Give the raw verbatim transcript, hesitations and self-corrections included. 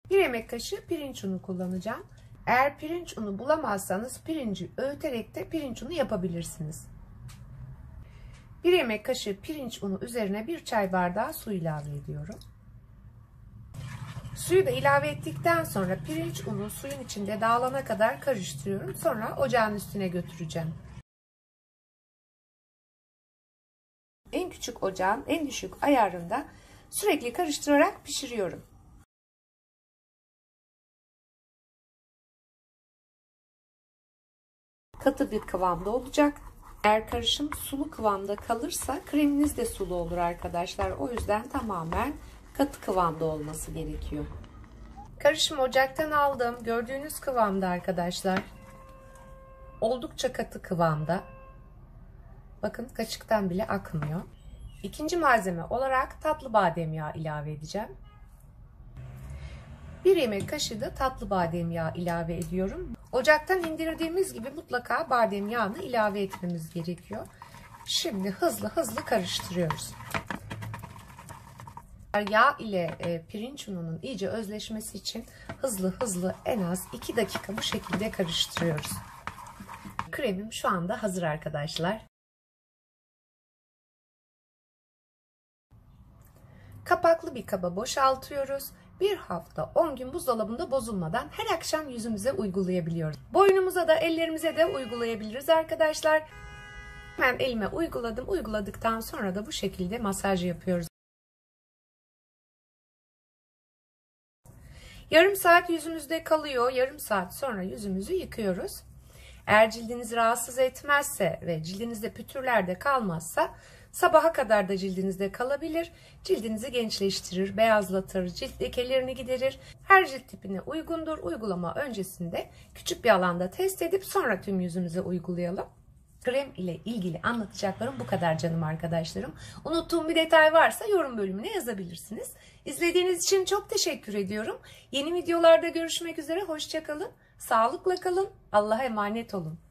bir yemek kaşığı pirinç unu kullanacağım. Eğer pirinç unu bulamazsanız pirinci öğüterek de pirinç unu yapabilirsiniz. bir yemek kaşığı pirinç unu üzerine bir çay bardağı su ilave ediyorum. Suyu da ilave ettikten sonra pirinç unu suyun içinde dağılana kadar karıştırıyorum. Sonra ocağın üstüne götüreceğim. En küçük ocağın en düşük ayarında sürekli karıştırarak pişiriyorum. Katı bir kıvamda olacak. Eğer karışım sulu kıvamda kalırsa kreminiz de sulu olur arkadaşlar. O yüzden tamamen katı kıvamda olması gerekiyor. Karışımı ocaktan aldım. Gördüğünüz kıvamda arkadaşlar. Oldukça katı kıvamda. Bakın kaşıktan bile akmıyor. İkinci malzeme olarak tatlı badem yağı ilave edeceğim. bir yemek kaşığı da tatlı badem yağı ilave ediyorum. Ocaktan indirdiğimiz gibi mutlaka badem yağını ilave etmemiz gerekiyor. Şimdi hızlı hızlı karıştırıyoruz. Yağ ile pirinç ununun iyice özleşmesi için hızlı hızlı en az iki dakika bu şekilde karıştırıyoruz. Kremim şu anda hazır arkadaşlar. Kapaklı bir kaba boşaltıyoruz. Bir hafta on gün buzdolabında bozulmadan her akşam yüzümüze uygulayabiliyoruz. Boynumuza da ellerimize de uygulayabiliriz arkadaşlar. Hemen elime uyguladım. Uyguladıktan sonra da bu şekilde masaj yapıyoruz. Yarım saat yüzümüzde kalıyor. Yarım saat sonra yüzümüzü yıkıyoruz. Eğer cildinizi rahatsız etmezse ve cildinizde pütürler de kalmazsa sabaha kadar da cildinizde kalabilir. Cildinizi gençleştirir, beyazlatır, cilt lekelerini giderir. Her cilt tipine uygundur. Uygulama öncesinde küçük bir alanda test edip sonra tüm yüzümüze uygulayalım. Krem ile ilgili anlatacaklarım bu kadar canım arkadaşlarım. Unuttuğum bir detay varsa yorum bölümüne yazabilirsiniz. İzlediğiniz için çok teşekkür ediyorum. Yeni videolarda görüşmek üzere. Hoşça kalın. Sağlıkla kalın. Allah'a emanet olun.